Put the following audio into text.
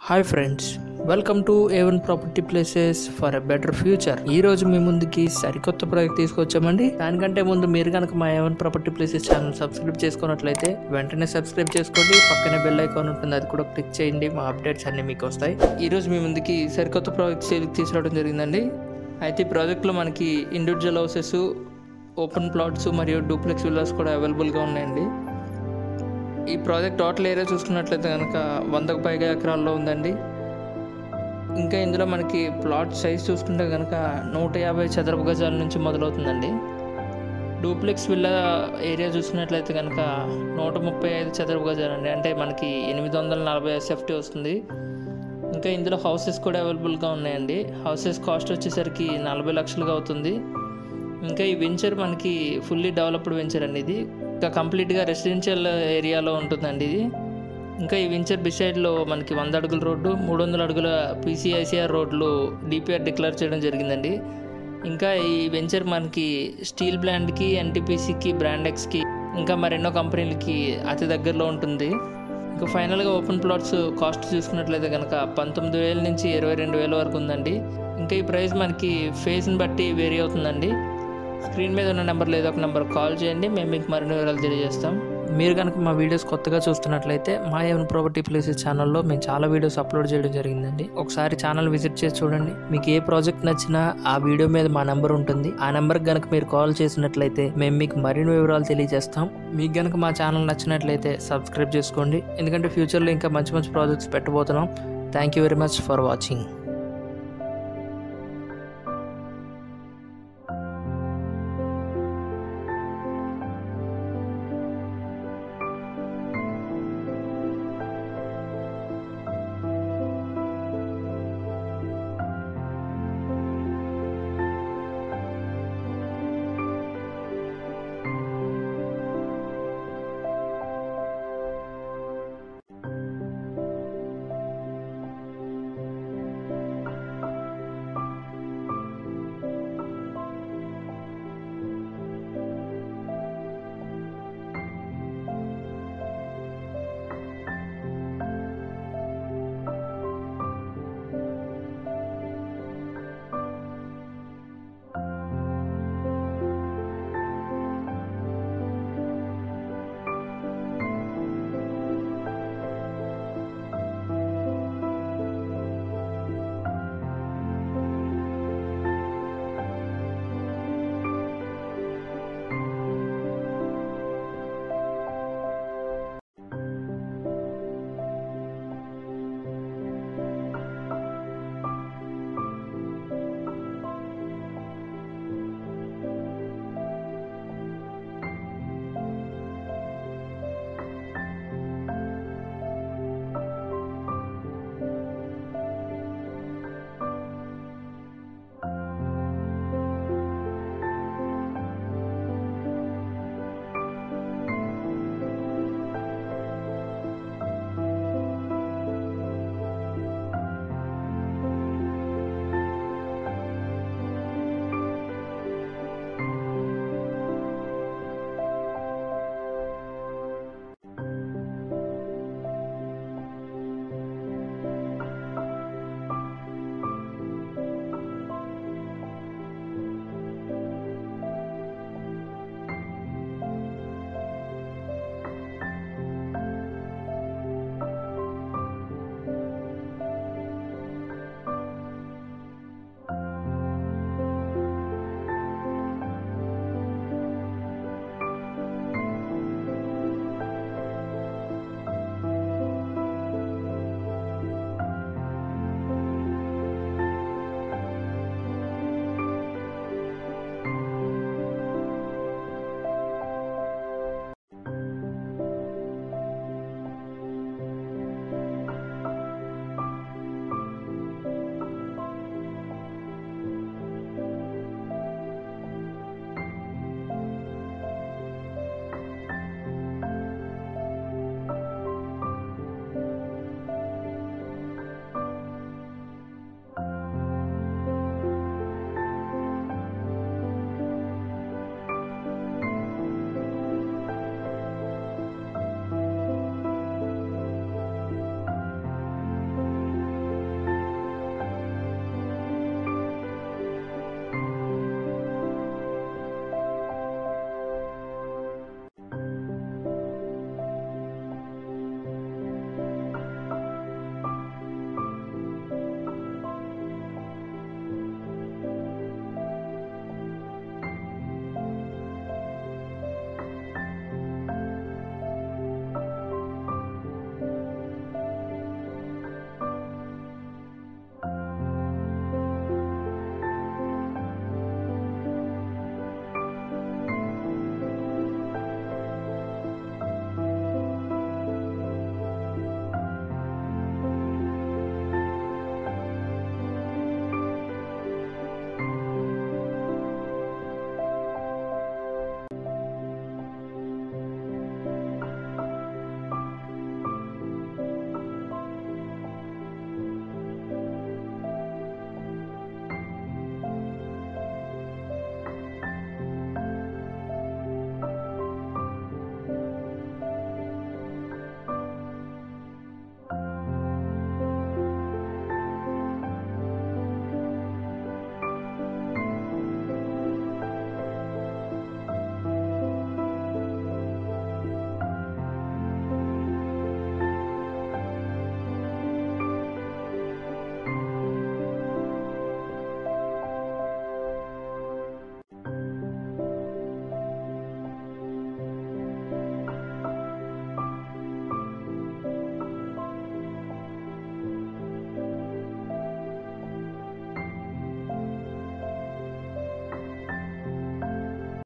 Hi friends, welcome to A1 property places for a better future. ఈ రోజు మీ ముందుకి సరికొత్త ప్రాజెక్ట్ తీసుకొచ్చామండి. దానికంటే ముందు మీరు కనుక మా A1 property places channel subscribe చేసుకున్నట్లయితే వెంటనే సబ్స్క్రైబ్ చేసుకోండి. పక్కనే బెల్ ఐకాన్ ఉంటుంది, అది కూడా క్లిక్ చేయండి. మా అప్డేట్స్ అన్ని మీకు వస్తాయి. ఈ రోజు మీ ముందుకి సరికొత్త ప్రాజెక్ట్ సేల్కి తీసుకురావడం జరిగిందండి. అయితే ఈ ప్రాజెక్ట్లో మనకి ఇండివిజువల్ హౌసెస్, ఓపెన్ ప్లాట్స్ మరియు డూప్లెక్స్ విల్లాస్ కూడా అవైలబుల్గా ఉన్నాయండి. ఈ ప్రాజెక్ట్ టోటల్ ఏరియా చూసుకున్నట్లయితే కనుక 100కు పైగా ఎకరాల్లో ఉందండి. ఇంకా ఇందులో మనకి ప్లాట్ సైజ్ చూసుకుంటే కనుక 150 చదరపు గజాల నుంచి మొదలవుతుందండి. డూప్లెక్స్ విల్లా ఏరియా చూసుకున్నట్లయితే కనుక 135 చదరపు గజాలండి, అంటే మనకి 840 SFT వస్తుంది. ఇంకా ఇందులో హౌసెస్ కూడా అవైలబుల్గా ఉన్నాయండి. హౌసెస్ కాస్ట్ వచ్చేసరికి 40 లక్షలుగా అవుతుంది. ఇంకా ఈ వెంచర్ మనకి ఫుల్లీ డెవలప్డ్ వెంచర్ అండి. ఇది ఇంకా కంప్లీట్గా రెసిడెన్షియల్ ఏరియాలో ఉంటుందండి ఇది. ఇంకా ఈ వెంచర్ బిసైడ్లో మనకి 100 అడుగుల రోడ్డు, 300 అడుగుల PCICR రోడ్లు DPR డిక్లేర్ చేయడం జరిగిందండి. ఇంకా ఈ వెంచర్ మనకి స్టీల్ బ్రాండ్కి, NTPCకి, బ్రాండెక్స్కి ఇంకా మరెన్నో కంపెనీలకి అతి దగ్గరలో ఉంటుంది. ఇంకా ఫైనల్గా ఓపెన్ ప్లాట్స్ కాస్ట్ చూసుకున్నట్లయితే కనుక 19,000 నుంచి 22,000 వరకు ఉందండి. ఇంకా ఈ ప్రైస్ మనకి ఫేస్ని బట్టి వేరీ అవుతుందండి. స్క్రీన్ మీద ఉన్న నెంబర్లో ఏదో ఒక నెంబర్ కాల్ చేయండి, మేము మీకు మరిన్ని వివరాలు తెలియజేస్తాం. మీరు కనుక మా వీడియోస్ కొత్తగా చూస్తున్నట్లయితే మా A1 ప్రాపర్టీ ప్లేసెస్ ఛానల్లో మేము చాలా వీడియోస్ అప్లోడ్ చేయడం జరిగిందండి. ఒకసారి ఛానల్ విజిట్ చేసి చూడండి. మీకు ఏ ప్రాజెక్ట్ నచ్చినా ఆ వీడియో మీద మా నెంబర్ ఉంటుంది. ఆ నెంబర్కి కనుక మీరు కాల్ చేసినట్లయితే మేము మీకు మరిన్ని వివరాలు తెలియజేస్తాం. మీకు కనుక మా ఛానల్ నచ్చినట్లయితే సబ్స్క్రైబ్ చేసుకోండి, ఎందుకంటే ఫ్యూచర్లో ఇంకా మంచి మంచి ప్రాజెక్ట్స్ పెట్టబోతున్నాం. Thank you very much for watching.